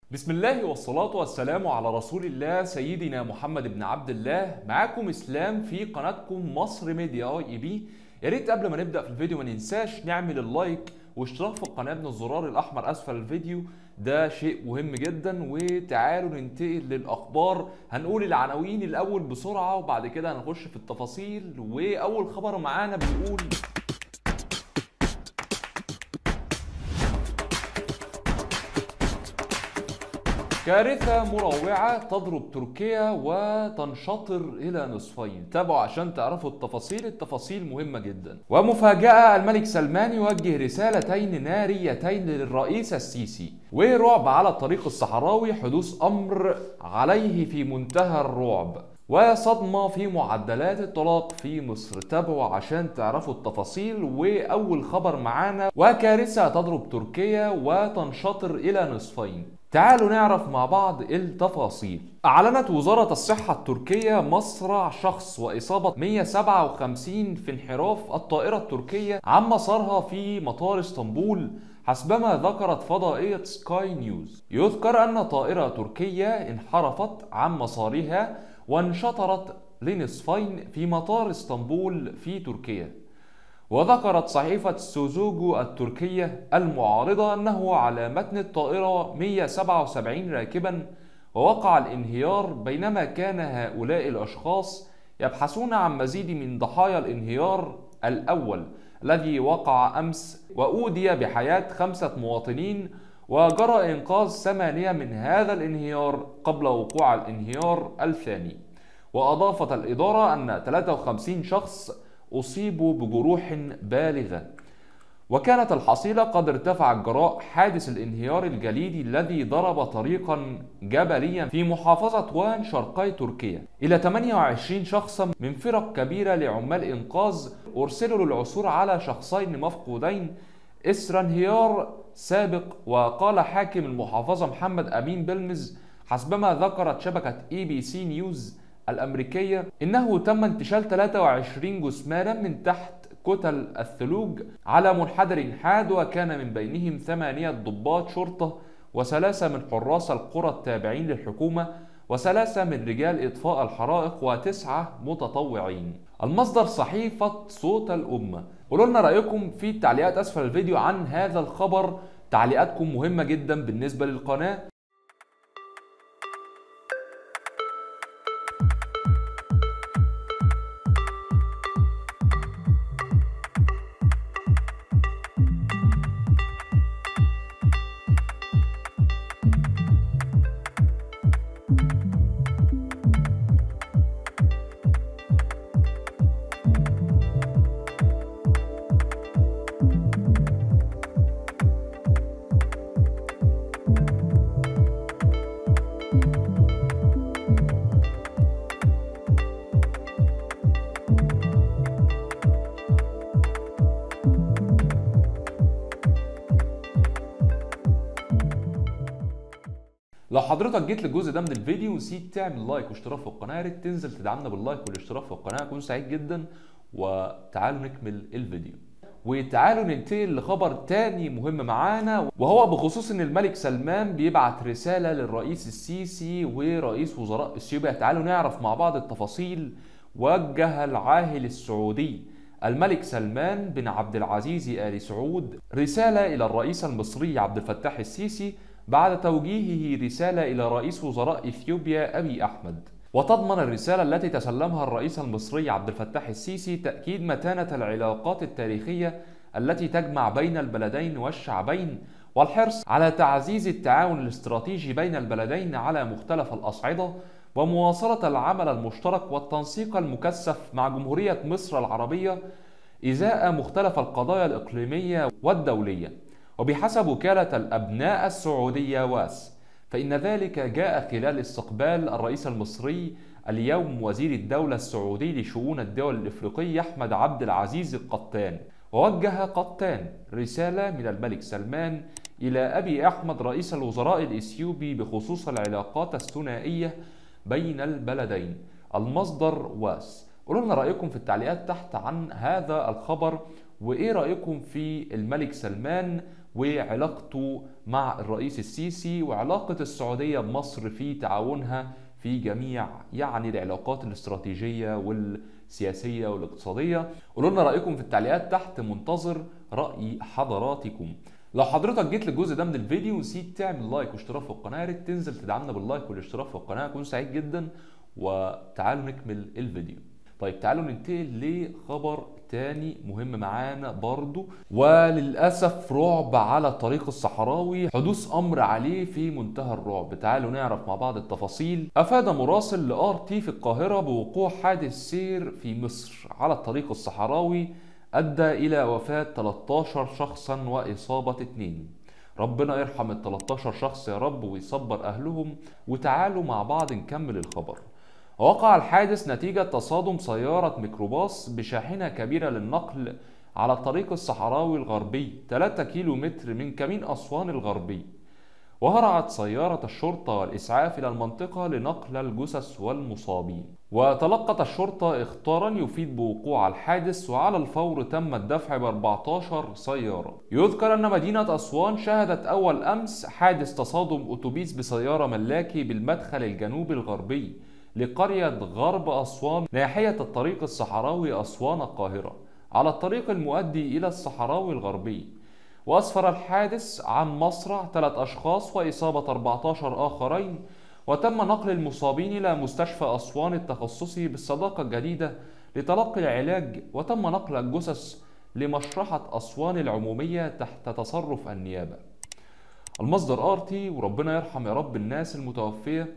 بسم الله والصلاة والسلام على رسول الله سيدنا محمد بن عبد الله. معاكم اسلام في قناتكم مصر ميديا اي بي. يا ريت قبل ما نبدأ في الفيديو ما ننساش نعمل اللايك واشتراك في القناة من الزرار الأحمر أسفل الفيديو، ده شيء مهم جدا. وتعالوا ننتقل للأخبار، هنقول العناوين الأول بسرعة وبعد كده هنخش في التفاصيل. وأول خبر معانا بيقول كارثة مروعة تضرب تركيا وتنشطر إلى نصفين. تابعوا عشان تعرفوا التفاصيل مهمة جدا. ومفاجأة، الملك سلمان يوجه رسالتين ناريتين للرئيس السيسي. ورعب على الطريق الصحراوي، حدوث أمر عليه في منتهى الرعب. وصدمة في معدلات الطلاق في مصر. تابعوا عشان تعرفوا التفاصيل. وأول خبر معانا، وكارثة تضرب تركيا وتنشطر إلى نصفين. تعالوا نعرف مع بعض التفاصيل. أعلنت وزارة الصحة التركية مصرع شخص وإصابة 157 في انحراف الطائرة التركية عن مسارها في مطار اسطنبول، حسبما ذكرت فضائية سكاي نيوز. يذكر أن طائرة تركية انحرفت عن مسارها وانشطرت لنصفين في مطار اسطنبول في تركيا. وذكرت صحيفة سوزوجو التركية المعارضة أنه على متن الطائرة 177 راكبا، ووقع الانهيار بينما كان هؤلاء الأشخاص يبحثون عن مزيد من ضحايا الانهيار الأول الذي وقع أمس، وأودي بحياة 5 مواطنين، وجرى إنقاذ 8 من هذا الانهيار قبل وقوع الانهيار الثاني. وأضافت الإدارة أن 53 شخص أصيبوا بجروح بالغة، وكانت الحصيلة قد ارتفعت جراء حادث الانهيار الجليدي الذي ضرب طريقا جبليا في محافظة وان شرقي تركيا إلى 28 شخصا من فرق كبيرة لعمال إنقاذ أرسلوا للعثور على شخصين مفقودين إثر انهيار سابق. وقال حاكم المحافظة محمد أمين بلمز حسبما ذكرت شبكة ABC نيوز الأمريكية إنه تم انتشال 23 جثمانا من تحت كتل الثلوج على منحدر حاد، وكان من بينهم 8 ضباط شرطة و3 من حراس القرى التابعين للحكومة و3 من رجال إطفاء الحرائق و9 متطوعين. المصدر صحيفة صوت الأمة. قولوا لنا رأيكم في التعليقات أسفل الفيديو عن هذا الخبر، تعليقاتكم مهمة جدا بالنسبة للقناة. لو حضرتك جيت للجزء ده من الفيديو ونسيت تعمل لايك واشتراك في القناه، يا ريت تنزل تدعمنا باللايك والاشتراك في القناه، اكون سعيد جدا. وتعالوا نكمل الفيديو. وتعالوا ننتقل لخبر تاني مهم معانا، وهو بخصوص ان الملك سلمان بيبعت رساله للرئيس السيسي ورئيس وزراء اثيوبيا. تعالوا نعرف مع بعض التفاصيل. وجه العاهل السعودي الملك سلمان بن عبد العزيز آل سعود رساله الى الرئيس المصري عبد الفتاح السيسي بعد توجيهه رسالة إلى رئيس وزراء إثيوبيا أبي أحمد. وتضمن الرسالة التي تسلمها الرئيس المصري عبد الفتاح السيسي تأكيد متانة العلاقات التاريخية التي تجمع بين البلدين والشعبين، والحرص على تعزيز التعاون الاستراتيجي بين البلدين على مختلف الأصعدة، ومواصلة العمل المشترك والتنسيق المكثف مع جمهورية مصر العربية إزاء مختلف القضايا الإقليمية والدولية. وبحسب وكالة الأبناء السعودية واس، فإن ذلك جاء خلال استقبال الرئيس المصري اليوم وزير الدولة السعودي لشؤون الدول الإفريقية أحمد عبد العزيز القطان. ووجه قطان رسالة من الملك سلمان إلى أبي أحمد رئيس الوزراء الإثيوبي بخصوص العلاقات الثنائية بين البلدين. المصدر واس. قولوا لنا رأيكم في التعليقات تحت عن هذا الخبر، وإيه رأيكم في الملك سلمان وعلاقته مع الرئيس السيسي وعلاقة السعودية بمصر في تعاونها في جميع يعني العلاقات الاستراتيجية والسياسية والاقتصادية. قولوا لنا رأيكم في التعليقات تحت، منتظر رأي حضراتكم. لو حضرتك جيت للجزء ده من الفيديو ونسيت تعمل لايك واشتراك في القناة، يا ريت تنزل تدعمنا باللايك والاشتراك في القناة، اكون سعيد جدا. وتعالوا نكمل الفيديو. طيب تعالوا ننتقل لخبر تاني مهم معانا برضو، وللأسف رعب على الطريق الصحراوي، حدوث أمر عليه في منتهى الرعب. تعالوا نعرف مع بعض التفاصيل. أفاد مراسل لRT في القاهرة بوقوع حادث سير في مصر على الطريق الصحراوي أدى إلى وفاة 13 شخصا وإصابة 2. ربنا يرحم ال 13 شخص يا رب ويصبر أهلهم. وتعالوا مع بعض نكمل الخبر. وقع الحادث نتيجة تصادم سيارة ميكروباص بشاحنة كبيرة للنقل على الطريق الصحراوي الغربي 3 كيلومتر من كمين أسوان الغربي. وهرعت سيارة الشرطة والإسعاف إلى المنطقة لنقل الجثث والمصابين. وتلقت الشرطة إخطارا يفيد بوقوع الحادث، وعلى الفور تم الدفع ب 14 سيارة. يذكر أن مدينة أسوان شهدت أول أمس حادث تصادم أتوبيس بسيارة ملاكي بالمدخل الجنوبي الغربي لقرية غرب أسوان ناحية الطريق الصحراوي أسوان القاهرة على الطريق المؤدي إلى الصحراوي الغربي. وأسفر الحادث عن مصرع 3 أشخاص وإصابة 14 آخرين، وتم نقل المصابين إلى مستشفى أسوان التخصصي بالصداقة الجديدة لتلقي العلاج، وتم نقل الجثث لمشرحة أسوان العمومية تحت تصرف النيابة. المصدر RT، وربنا يرحم يا رب الناس المتوفية.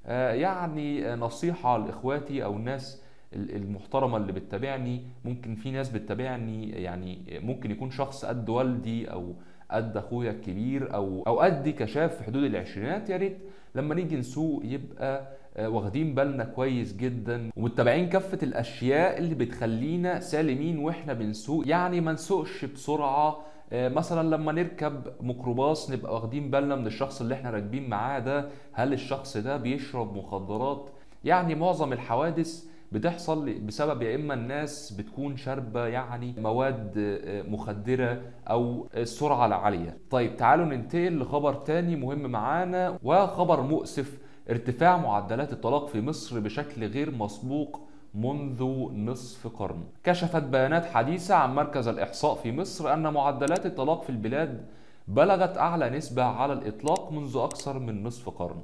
يعني نصيحة لإخواتي أو الناس المحترمة اللي بتتابعني، ممكن في ناس بتتابعني يعني ممكن يكون شخص قد والدي أو قد أخويا الكبير أو قدي كشاف في حدود العشرينات. يا ريت لما نيجي نسوق يبقى واخدين بالنا كويس جدا ومتابعين كافة الأشياء اللي بتخلينا سالمين وإحنا بنسوق. يعني ما نسوقش بسرعة. مثلا لما نركب ميكروباص نبقى واخدين بالنا من الشخص اللي احنا راكبين معاه ده، هل الشخص ده بيشرب مخدرات؟ يعني معظم الحوادث بتحصل بسبب يا اما الناس بتكون شاربه يعني مواد مخدره او السرعه العاليه. طيب تعالوا ننتقل لخبر تاني مهم معانا، وخبر مؤسف. ارتفاع معدلات الطلاق في مصر بشكل غير مسبوق منذ نصف قرن. كشفت بيانات حديثة عن مركز الإحصاء في مصر أن معدلات الطلاق في البلاد بلغت أعلى نسبة على الإطلاق منذ أكثر من نصف قرن.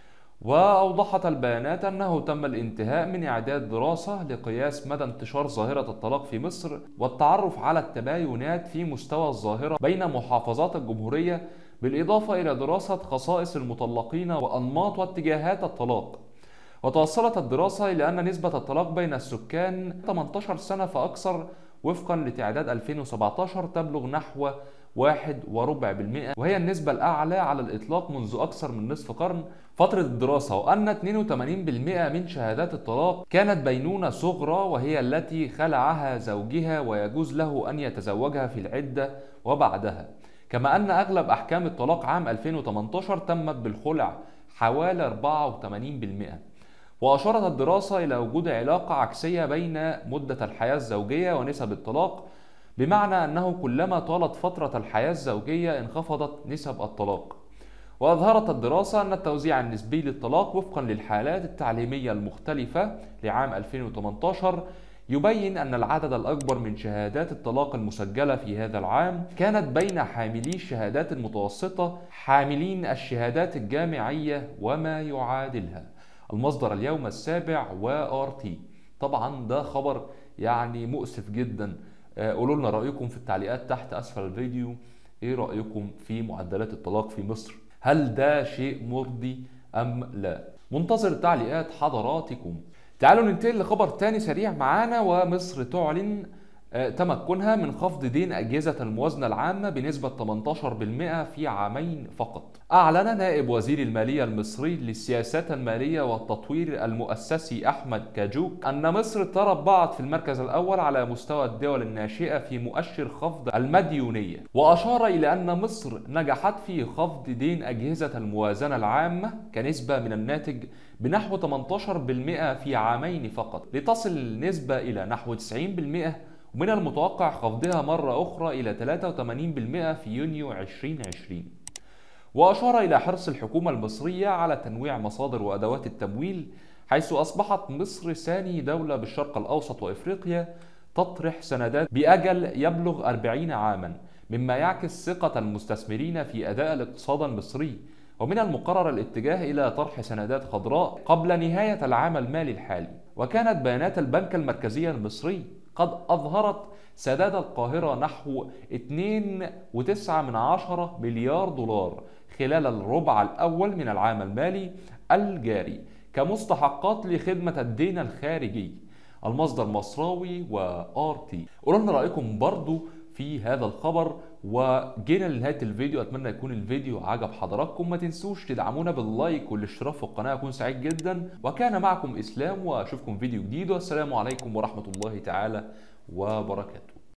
وأوضحت البيانات أنه تم الانتهاء من إعداد دراسة لقياس مدى انتشار ظاهرة الطلاق في مصر والتعرف على التباينات في مستوى الظاهرة بين محافظات الجمهورية، بالإضافة إلى دراسة خصائص المطلقين وأنماط واتجاهات الطلاق. وتوصلت الدراسة إلى أن نسبة الطلاق بين السكان 18 سنة فأكثر وفقا لتعداد 2017 تبلغ نحو 1.25%، وهي النسبة الأعلى على الإطلاق منذ أكثر من نصف قرن. فترة الدراسة وأن 82% من شهادات الطلاق كانت بينونة صغرى، وهي التي خلعها زوجها ويجوز له أن يتزوجها في العدة وبعدها. كما أن أغلب أحكام الطلاق عام 2018 تمت بالخلع حوالي 84%. وأشارت الدراسة إلى وجود علاقة عكسية بين مدة الحياة الزوجية ونسب الطلاق، بمعنى أنه كلما طالت فترة الحياة الزوجية انخفضت نسب الطلاق. وأظهرت الدراسة أن التوزيع النسبي للطلاق وفقا للحالات التعليمية المختلفة لعام 2018 يبين أن العدد الأكبر من شهادات الطلاق المسجلة في هذا العام كانت بين حاملي الشهادات المتوسطة حاملين الشهادات الجامعية وما يعادلها. المصدر اليوم السابع وRT. طبعا ده خبر يعني مؤسف جدا. قولوا لنا رأيكم في التعليقات تحت أسفل الفيديو. إيه رأيكم في معدلات الطلاق في مصر؟ هل ده شيء مرضي أم لا؟ منتظر تعليقات حضراتكم. تعالوا ننتقل لخبر تاني سريع معانا. ومصر تعلن تمكنها من خفض دين أجهزة الموازنة العامة بنسبة 18% في عامين فقط. أعلن نائب وزير المالية المصري للسياسات المالية والتطوير المؤسسي أحمد كاجوك أن مصر تربعت في المركز الأول على مستوى الدول الناشئة في مؤشر خفض المديونية، وأشار إلى أن مصر نجحت في خفض دين أجهزة الموازنة العامة كنسبة من الناتج بنحو 18% في عامين فقط، لتصل النسبة إلى نحو 90% ومن المتوقع خفضها مرة أخرى إلى 83% في يونيو 2020. وأشار إلى حرص الحكومة المصرية على تنويع مصادر وأدوات التمويل، حيث أصبحت مصر ثاني دولة بالشرق الأوسط وإفريقيا تطرح سندات بأجل يبلغ 40 عاما، مما يعكس ثقة المستثمرين في أداء الاقتصاد المصري. ومن المقرر الاتجاه إلى طرح سندات خضراء قبل نهاية العام المالي الحالي. وكانت بيانات البنك المركزي المصري قد أظهرت سداد القاهرة نحو 2.9 مليار دولار خلال الربع الأول من العام المالي الجاري كمستحقات لخدمة الدين الخارجي. المصدر مصراوي وRT. قولوا لنا رأيكم برضو في هذا الخبر. وجينا لنهاية الفيديو، أتمنى يكون الفيديو عجب حضراتكم. ما تنسوش تدعمونا باللايك والاشتراك في القناة، أكون سعيد جدا. وكان معكم إسلام، وأشوفكم فيديو جديد، والسلام عليكم ورحمة الله تعالى وبركاته.